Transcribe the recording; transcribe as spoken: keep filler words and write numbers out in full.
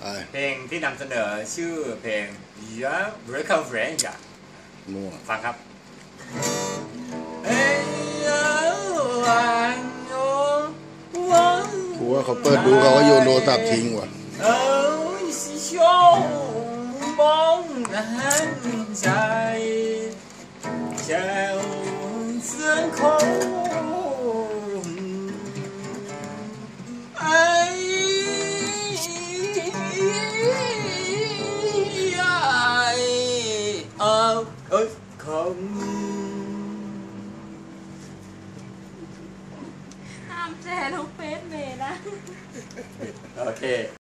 เพลงที่นำเสนอชื่อเพลง Your Recovery มั่วฟังครับกูว่าเขาเปิดดูเขาก็โยนโทรศัพท์ทิ้งว่ะห้ามแชร์ลงเฟซเมย์นะโอเค